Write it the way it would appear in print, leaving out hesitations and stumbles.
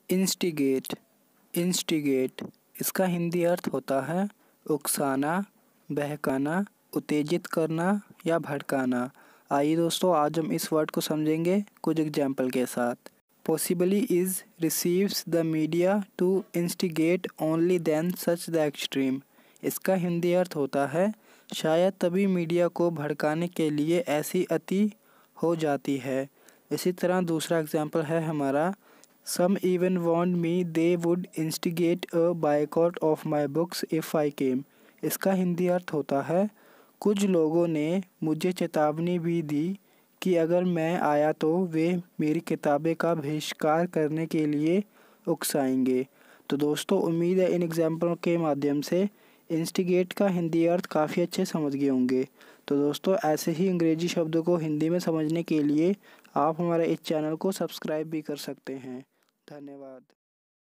Instigate. Instigate इसका हिंदी अर्थ होता है उकसाना, बहकाना, उत्तेजित करना या भड़काना। आइए दोस्तों, आज हम इस वर्ड को समझेंगे कुछ एग्जाम्पल के साथ। Possibly is receives the media to instigate only then such the extreme. इसका हिंदी अर्थ होता है शायद तभी मीडिया को भड़काने के लिए ऐसी अति हो जाती है। इसी तरह दूसरा एग्जाम्पल है हमारा, some even warned me they would instigate a boycott of my books if I came. इसका हिंदी अर्थ होता है कुछ लोगों ने मुझे चेतावनी भी दी कि अगर मैं आया तो वे मेरी किताबें का बहिष्कार करने के लिए उकसाएंगे। तो दोस्तों, उम्मीद है इन एग्जाम्पलों के माध्यम से इंस्टिगेट का हिंदी अर्थ काफ़ी अच्छे समझ गए होंगे। तो दोस्तों, ऐसे ही अंग्रेजी शब्दों को हिंदी में समझने के लिए आप हमारे इस चैनल को सब्सक्राइब भी कर सकते हैं। धन्यवाद।